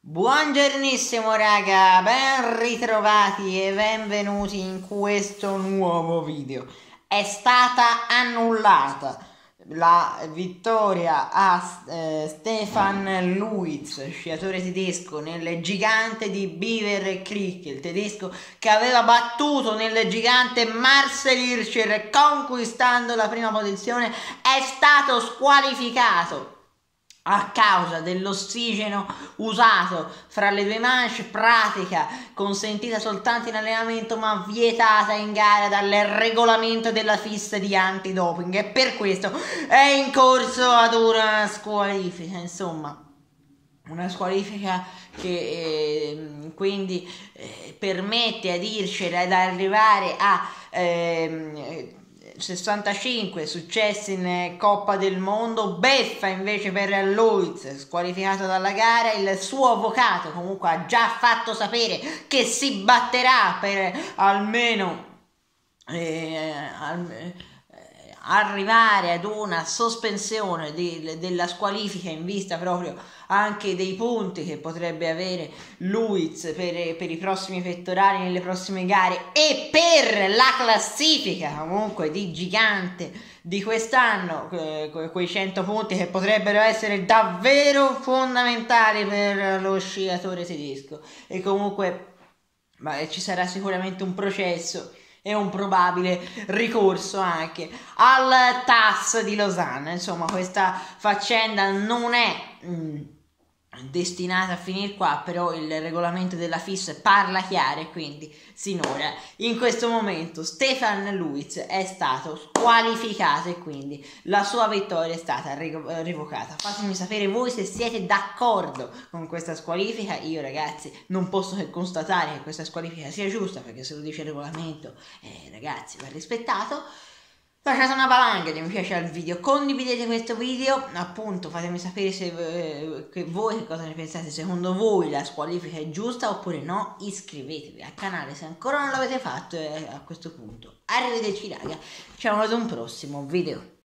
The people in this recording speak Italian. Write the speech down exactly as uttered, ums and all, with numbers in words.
Buongiornissimo raga, ben ritrovati e benvenuti in questo nuovo video. È stata annullata la vittoria a eh, Stefan Luiz, sciatore tedesco, nel gigante di Beaver Creek, il tedesco che aveva battuto nel gigante Marcel Hirscher conquistando la prima posizione. È stato squalificato a causa dell'ossigeno usato fra le due manche, pratica consentita soltanto in allenamento ma vietata in gara dal regolamento della FIS di antidoping, e per questo è in corso ad una squalifica. Insomma, una squalifica che eh, quindi eh, permette ad Hirscher ad arrivare a eh, sessantacinque successi in Coppa del Mondo. Beffa invece per Luiz, squalificato dalla gara. Il suo avvocato comunque ha già fatto sapere che si batterà per almeno eh, al, eh, arrivare ad una sospensione di, della squalifica, in vista proprio anche dei punti che potrebbe avere Luiz per, per i prossimi pettorali nelle prossime gare e per la classifica comunque di gigante di quest'anno, que, quei cento punti che potrebbero essere davvero fondamentali per lo sciatore tedesco. E comunque ma, ci sarà sicuramente un processo e un probabile ricorso anche al T A S di Losanna. Insomma, questa faccenda non è mh, destinata a finire qua, però il regolamento della FIS parla chiaro e quindi sinora in questo momento Stefan Luiz è stato squalificato e quindi la sua vittoria è stata rivocata. Fatemi sapere voi se siete d'accordo con questa squalifica. Io ragazzi non posso che constatare che questa squalifica sia giusta, perché se lo dice il regolamento eh, ragazzi va rispettato. Lasciate una valanga di mi piace al video, condividete questo video, appunto fatemi sapere se eh, che voi che cosa ne pensate, secondo voi la squalifica è giusta oppure no. Iscrivetevi al canale se ancora non l'avete fatto e a questo punto arrivederci raga, ci vediamo ad un prossimo video.